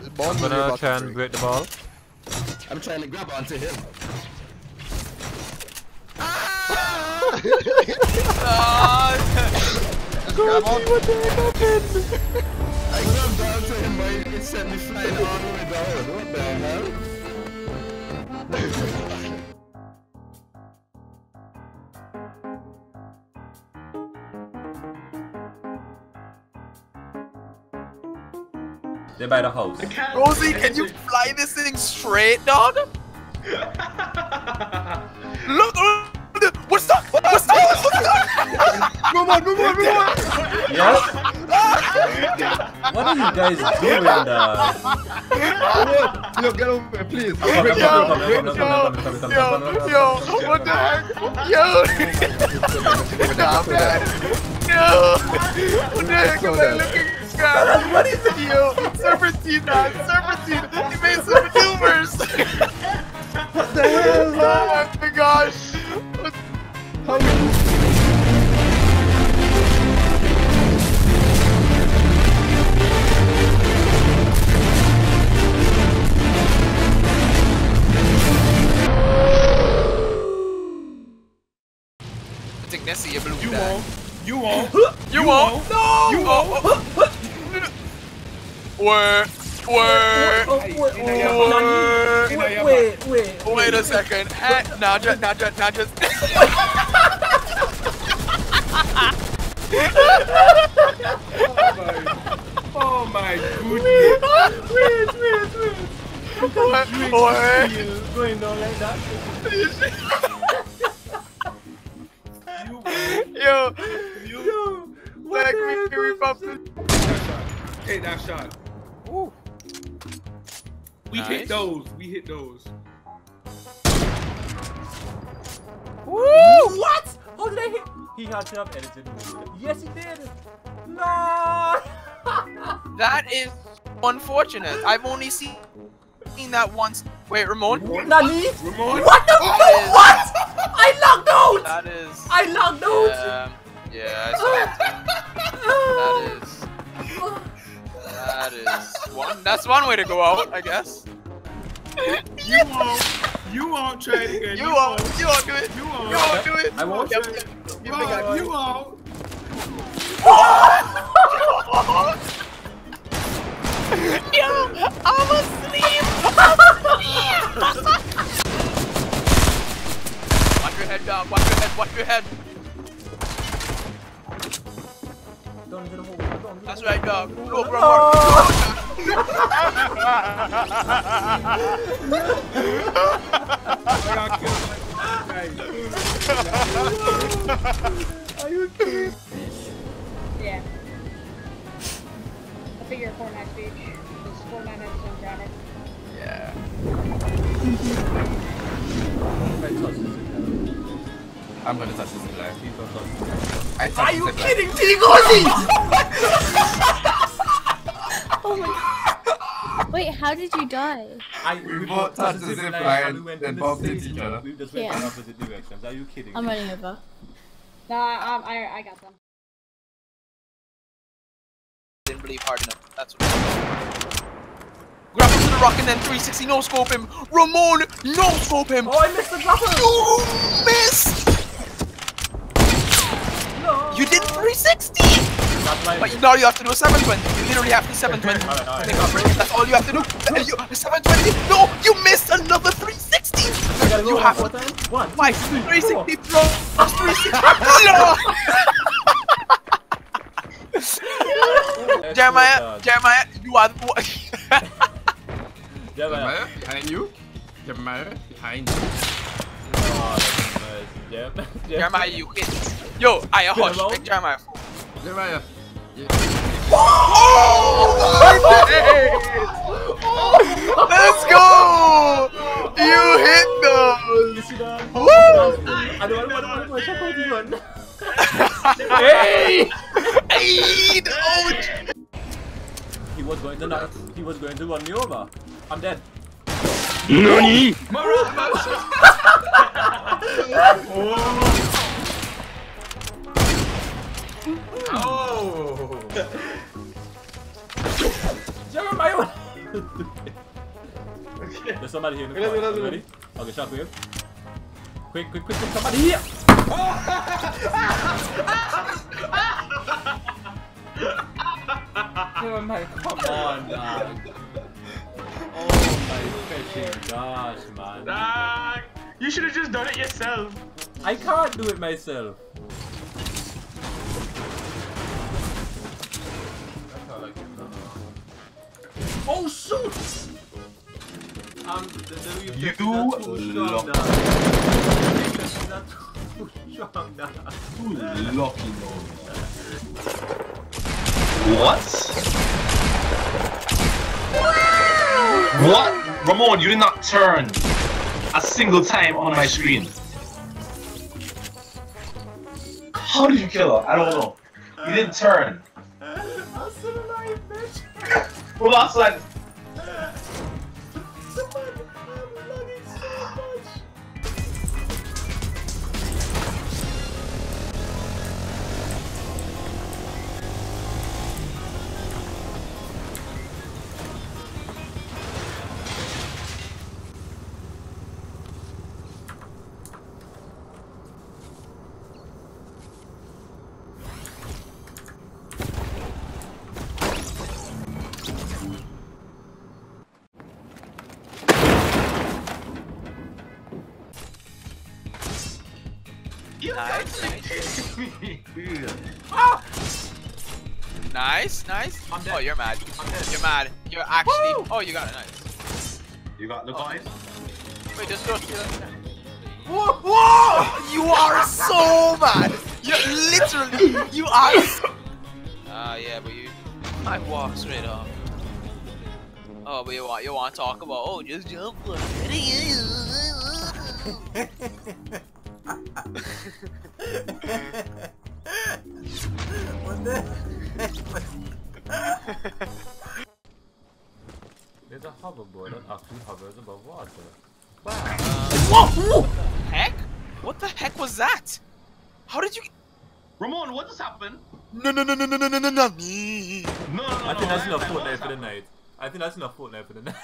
I'm gonna try and break the ball. I'm trying to grab onto him. Grab on. What the heck happened? I grabbed onto him, but it sent me flying all the way down. What the hell? They're by the house. Rosie, can you fly this thing straight, dog? Look! What's that? What's that? Move on! Yes? What are you guys doing, dog? Yo, get over here, please. Yo, what the heck? Yo! Nah, man. Yo! What the heck am I looking at? What is it? Yo, serpentine, man, serpentine. He made some maneuvers. What the hell? Oh my gosh. How I think Nessie, you blew You that. won't. You won't. You won't. No. You won't. Wait a second. Now just. Oh my goodness. Wait. Going down like that. Yo. Like we popped it. Take that shot. Ooh. We hit those. We hit those. Woo! What? How did I hit? He had to have edited me. Yes, he did. No. That is unfortunate. I've only seen that once. Wait, Ramon? Nani? Ramon? What the fuck? What? I logged out! That is. I logged out! Yeah, I saw that. That is one. That's one way to go out, I guess. You won't try it again. You won't do it. You won't. You won't do it. I won't. Yep. You won't. Yo, I'm asleep. Watch your head, dog. Watch your head. Watch your head. That's right, dog. Look, bro. Are you kidding? Yeah. I figure Fortnite speech. Because Fortnite has its own grammar. Yeah. I'm gonna touch this guy. Are you kidding, Tigozi? Oh my god. Wait, how did you die? We both touched the zip line and bumped into each other. We just went in opposite directions. Are you kidding? I'm running over. No, I got them. Didn't believe hard enough. That's what. Grab him to the rock and then 360 no scope him. Ramon, no scope him. Oh, I missed the grapple. You missed. No. You did 360. But now you have to do a 720. You literally have to 720. That's all you have to do. 720. No, you missed another 360. You have to. One. 360 plus 360. No. Jeremiah, you are the boy. Jeremiah, behind you. Jeremiah, behind you. Jeremiah, you hit. Yo, I hush. Make Jeremiah. Jeremiah. Oh! Let's go! You hit those! Woo! Hey! Hey! Ouch! He was going to run me over. I'm dead. NANI?! Jeremiah! There's somebody here in the corner. You ready? Okay, shockwave. Quick, somebody here! Oh my, come on, dog. Oh my freaking gosh, man. Dang. You should have just done it yourself. I can't do it myself. Oh shoot! You lucky What? What? Ramon, you did not turn a single time on my screen. How did you kill her? I don't know. You didn't turn. I'm still alive, bitch. Well, that's like. Nice, nice. Oh, you're mad. You're mad. You're actually. Woo! Oh, you got it. Nice. You got the guys? Wait, just go. Whoa! Whoa! You are so mad. You literally. You are. Yeah, but you. I walk straight off. Oh, but you want to talk about? Oh, just jump. What the? There's a hoverboard that actually hovers above water. Wow. Whoa! What the heck? What the heck was that? How did you? Ramon, what just happened? No. No. I think that's enough Fortnite for the night. I think that's enough Fortnite for the night.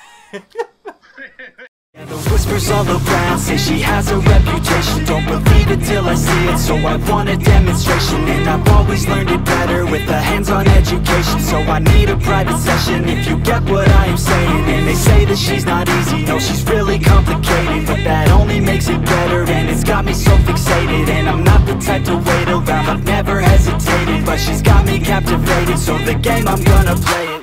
The whispers all around say she has a reputation. Don't believe it till I see it, so I want a demonstration. And I've always learned it better with a hands-on education. So I need a private session if you get what I am saying. And they say that she's not easy, no, she's really complicated. But that only makes it better, and it's got me so fixated. And I'm not the type to wait around, I've never hesitated. But she's got me captivated, so the game I'm gonna play it.